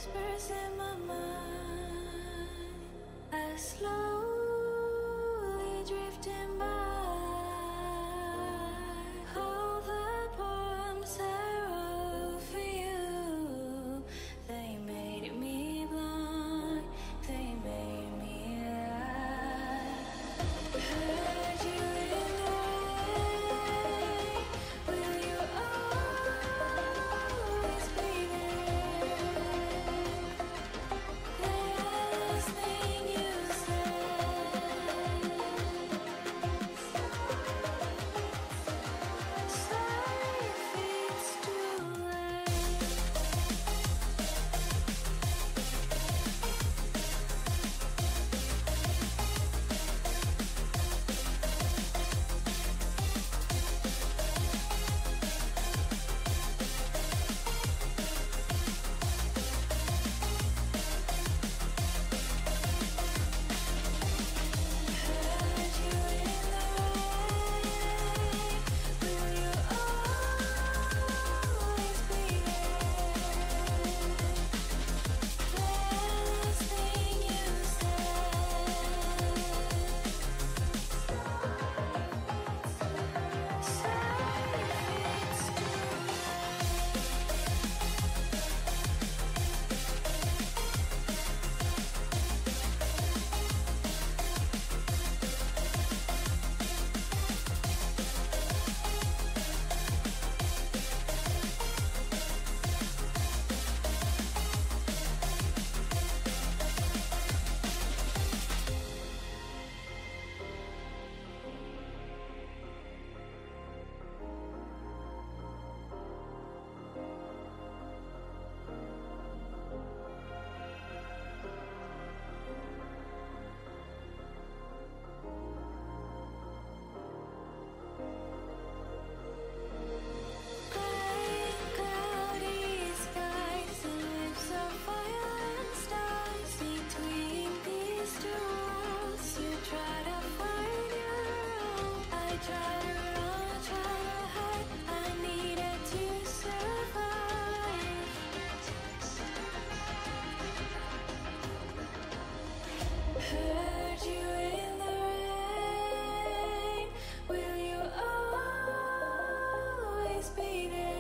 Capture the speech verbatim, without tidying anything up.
whispers in my mind. I slowly drifting by. All the poems I wrote for you, they made me blind. They made me lie. Heard you in the rain. Will you always be there? Last thing you said. Sorry if it's too late. Heard you in the rain. Will you always be there? Last thing you said. Sorry if it's too bright, cloudy skies and lips of fire and stars between these two worlds. You try to find your own. I try to run, try to hide. I needed to survive. Heard you in the rain. Will you always be there?